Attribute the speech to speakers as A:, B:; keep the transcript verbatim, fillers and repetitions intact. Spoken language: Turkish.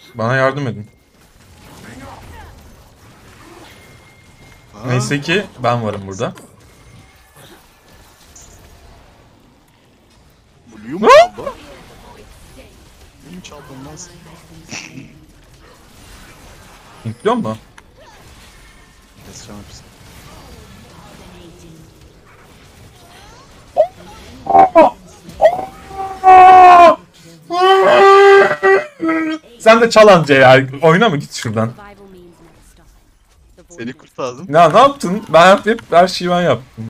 A: Bana yardım edin.
B: Aa,
A: Neyse ki ben varım burada.
B: Blue mu çaldı? Blue mu çaldı olmaz?
A: Biliyor musun?
B: Keseceğim hepsini.
A: Sen de çal anca ya. Oyna mı git şuradan.
B: Seni kurtardım.
A: Ya ne yaptın? Ben hep, hep her şeyi ben yaptım.